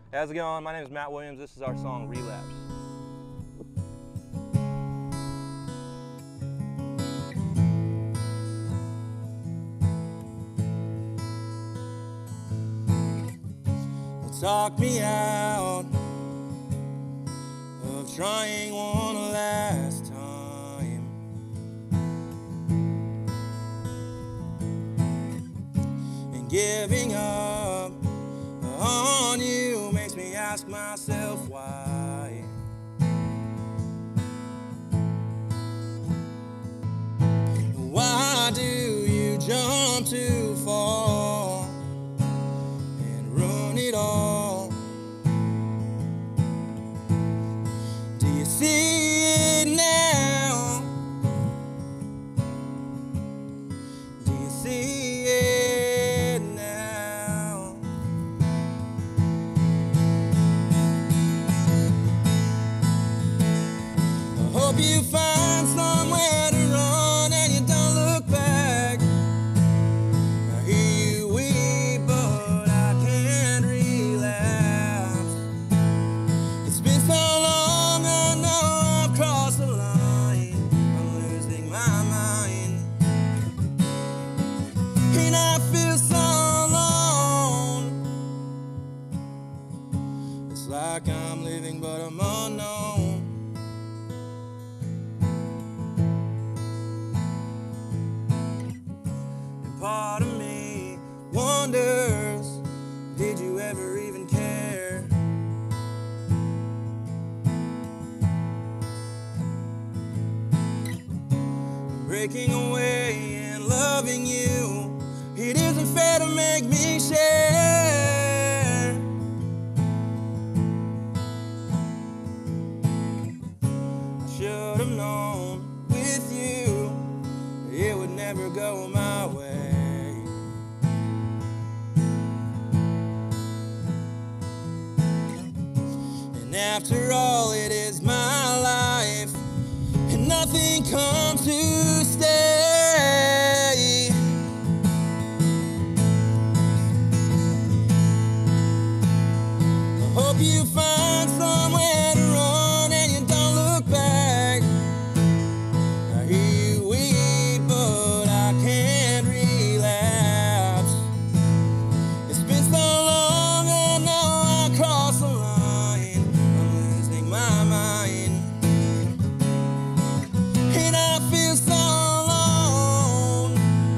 How's it going? My name is Matt Williams. This is our song Relapse. Talk me out of trying one last time, and giving up on you makes me ask myself why. Why do you jump too far and ruin it all? Do you see it now? Do you see it now? I hope you find somewhere to run and you don't look back. I hear you weep, but I can't relapse. It's been so long, I know I've crossed the line. I'm losing my mind, and I feel so alone. It's like I'm living, but I'm unknown. Part of me wonders, did you ever even care? Breaking away and loving you, it isn't fair to make me share. I should have known with you it would never go my way. And after all, it is my life, and nothing comes to stay. I hope you find somewhere to run and you don't look back. I hear you weep, but I can't relapse. It's been so long, I know I crossed the line. I'm losing my mind, and I feel so alone.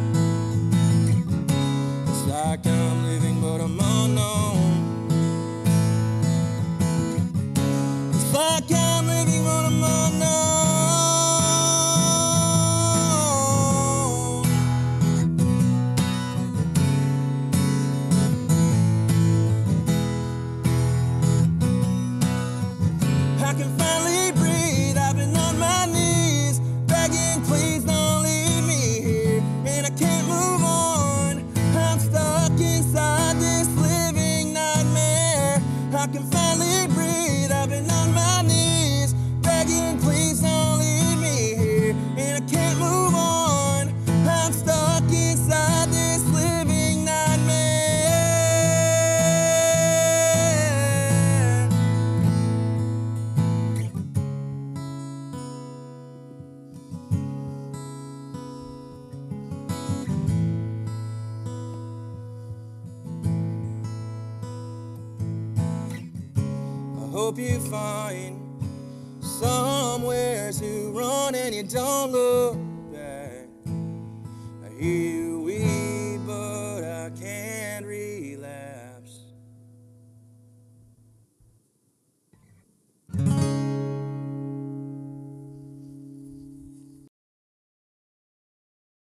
It's like I'm living, but I'm unknown. It's like I'm living, but I'm unknown. I can finally breathe. I've been on my knees, begging, please don't leave me here. And I can't move on. I'm stuck inside this living nightmare. I can finally breathe. I've been on my knees, begging, please don't leave me here. And I can't move on. I'm stuck inside this living nightmare. I hope you find somewhere to run and you don't look